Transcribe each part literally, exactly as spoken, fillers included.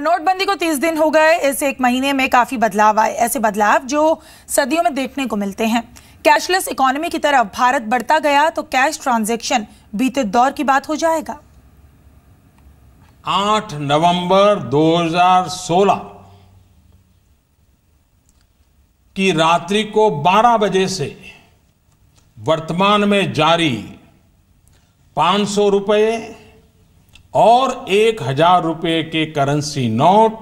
नोटबंदी को तीस दिन हो गए। इस एक महीने में काफी बदलाव आए, ऐसे बदलाव जो सदियों में देखने को मिलते हैं। कैशलेस इकोनॉमी की तरफ भारत बढ़ता गया तो कैश ट्रांजैक्शन बीते दौर की बात हो जाएगा। आठ नवंबर दो हज़ार सोलह की रात्रि को बारह बजे से वर्तमान में जारी पांच सौ रुपए और एक हजार रुपए के करेंसी नोट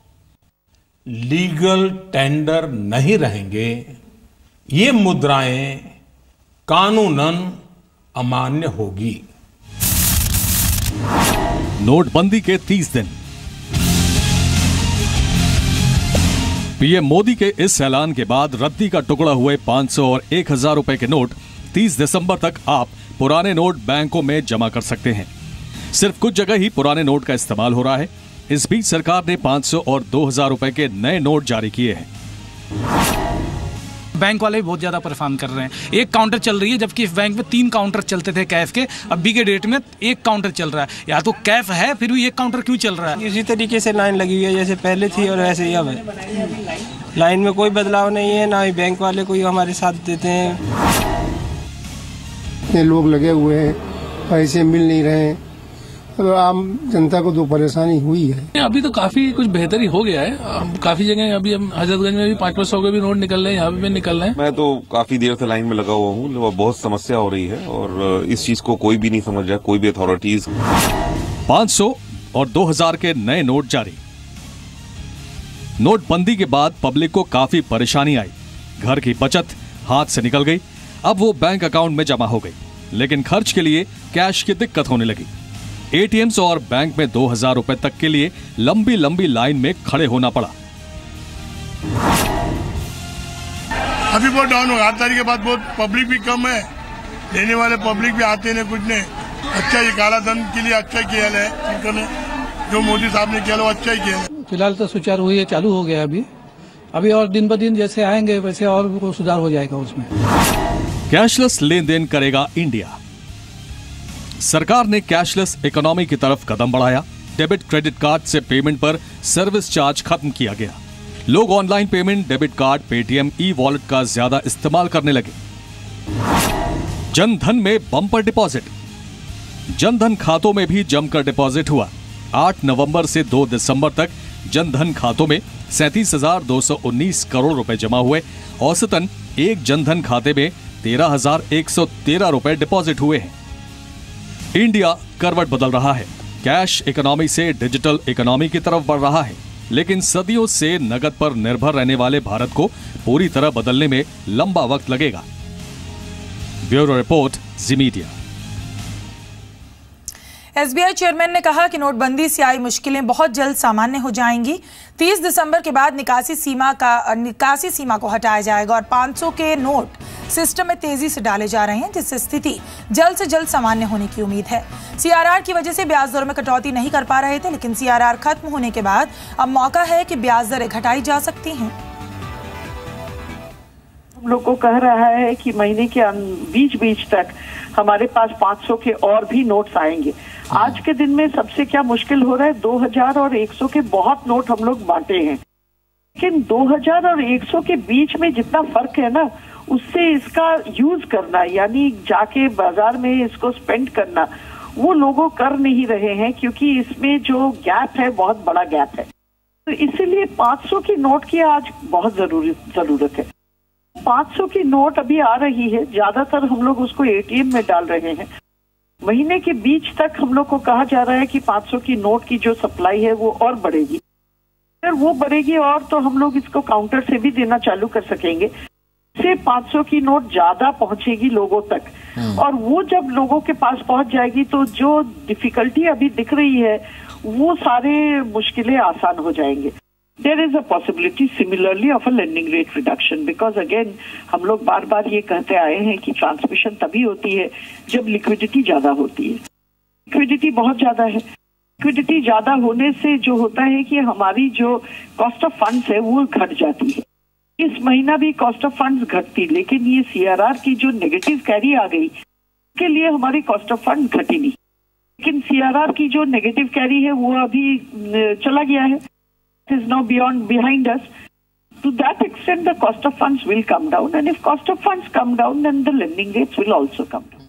लीगल टेंडर नहीं रहेंगे। ये मुद्राएं कानूनन अमान्य होगी। नोटबंदी के तीस दिन। पीएम मोदी के इस ऐलान के बाद रद्दी का टुकड़ा हुए पांच सौ और एक हजार रुपए के नोट तीस दिसंबर तक आप पुराने नोट बैंकों में जमा कर सकते हैं। सिर्फ कुछ जगह ही पुराने नोट का इस्तेमाल हो रहा है। इस बीच सरकार ने पांच सौ और दो हजार रुपए के नए नोट जारी किए हैं। बैंक वाले भी बहुत ज्यादा परेशान कर रहे हैं। एक काउंटर चल रही है, जबकि इस बैंक में तीन काउंटर चलते थे कैफ के। अभी के डेट में एक काउंटर चल रहा है। या तो कैफ है, फिर भी एक काउंटर क्यों चल रहा है? इसी तरीके से लाइन लगी हुई है जैसे पहले थी और वैसे ही अब है। लाइन में कोई बदलाव नहीं है, ना ही बैंक वाले कोई हमारे साथ देते हैं। इतने लोग लगे हुए हैं, पैसे मिल नहीं रहे हैं, तो आम जनता को तो परेशानी हुई है। अभी तो काफी कुछ बेहतरी हो गया है। काफी जगह अभी हम हजरतगंज में भी पाँच पाँच सौ के भी नोट निकल रहे हैं, यहाँ पे भी निकल रहे हैं। मैं तो काफी देर से लाइन में लगा हुआ हूँ, बहुत समस्या हो रही है और इस चीज को कोई भी नहीं समझ रहा, कोई भी अथॉरिटीज। पाँच सौ और दो हजार के नए नोट जारी। नोटबंदी के बाद पब्लिक को काफी परेशानी आई। घर की बचत हाथ से निकल गई, अब वो बैंक अकाउंट में जमा हो गई, लेकिन खर्च के लिए कैश की दिक्कत होने लगी। एटीएम्स और बैंक में दो हजार रुपए तक के लिए लंबी लंबी लाइन में खड़े होना पड़ा। अभी बहुत डाउन होगा। आठ तारीख के बाद बहुत पब्लिक भी कम है, लेने वाले पब्लिक भी आते नहीं, कुछ नहीं। अच्छा ये काला धन के लिए अच्छा किया है, जो मोदी साहब ने किया वो अच्छा ही किया है। फिलहाल तो सुचारू हुई है, चालू हो गया। अभी अभी और दिन ब दिन जैसे आएंगे वैसे और सुधार हो जाएगा उसमें। कैशलेस लेन देन करेगा इंडिया। सरकार ने कैशलेस इकोनॉमी की तरफ कदम बढ़ाया। डेबिट क्रेडिट कार्ड से पेमेंट पर सर्विस चार्ज खत्म किया गया। लोग online payment, debit card, Paytm, e wallet का ज्यादा इस्तेमाल करने लगे। जन धन में बम्पर डिपॉजिट। जन धन खातों में भी जमकर डिपॉजिट हुआ। आठ नवंबर से दो दिसंबर तक जन धन खातों में सैंतीस हजार दो सौ उन्नीस करोड़ रुपए जमा हुए। औसतन एक जन धन खाते में तेरह हजार एक सौ तेरह रुपए डिपॉजिट हुए हैं। इंडिया करवट बदल रहा है। कैश इकोनॉमी से डिजिटल इकोनॉमी की तरफ बढ़ रहा है, लेकिन सदियों से नगद पर निर्भर रहने वाले भारत को पूरी तरह बदलने में लंबा वक्त लगेगा। Bureau report, Zee media. SBI chairman ने कहा कि नोटबंदी से आई मुश्किलें बहुत जल्द सामान्य हो जाएंगी। तीस दिसंबर के बाद निकासी सीमा का निकासी सीमा को हटाया जाएगा और पाँच सौ के नोट सिस्टम में तेजी से डाले जा रहे हैं, जिससे स्थिति जल्द से जल्द सामान्य होने की उम्मीद है। सीआरआर की वजह से ब्याज दरों में कटौती नहीं कर पा रहे थे, लेकिन सीआरआर खत्म होने के बाद अब मौका है कि ब्याज दरें घटाई जा सकती हैं। हम लोग को कह रहा है कि महीने के बीच बीच तक हमारे पास पाँच सौ के और भी नोट्स आएंगे। आज के दिन में सबसे क्या मुश्किल हो रहा है, दो हजार और एक सौ के बहुत नोट हम लोग बांटे हैं, लेकिन दो हजार और एक सौ के बीच में जितना फर्क है ना, उससे इसका यूज करना, यानी जाके बाजार में इसको स्पेंड करना, वो लोगों कर नहीं रहे हैं, क्योंकि इसमें जो गैप है बहुत बड़ा गैप है। तो इसीलिए पाँच सौ की नोट की आज बहुत जरूरी जरूरत है। पाँच सौ की नोट अभी आ रही है, ज्यादातर हम लोग उसको एटीएम में डाल रहे हैं। महीने के बीच तक हम लोग को कहा जा रहा है कि पाँच सौ की नोट की जो सप्लाई है वो और बढ़ेगी। अगर वो बढ़ेगी और तो हम लोग इसको काउंटर से भी देना चालू कर सकेंगे। से पाँच सौ की नोट ज्यादा पहुंचेगी लोगों तक, और वो जब लोगों के पास पहुंच जाएगी तो जो डिफिकल्टी अभी दिख रही है वो सारे मुश्किलें आसान हो जाएंगे। There is a possibility similarly of a lending rate reduction, because again हम लोग बार बार ये कहते आए हैं कि ट्रांसमिशन तभी होती है जब लिक्विडिटी ज्यादा होती है। लिक्विडिटी बहुत ज्यादा है। लिक्विडिटी ज्यादा होने से जो होता है कि हमारी जो कॉस्ट ऑफ फंड्स है वो घट जाती है। इस महीना भी कॉस्ट ऑफ फंड्स घटती, लेकिन ये सीआरआर की जो नेगेटिव कैरी आ गई उसके लिए हमारी कॉस्ट ऑफ फंड घटी नहीं, लेकिन सीआरआर की जो नेगेटिव कैरी है वो अभी चला गया है। is now beyond behind us. To that extent, the cost of funds will come down, and if cost of funds come down, then the lending rates will also come down.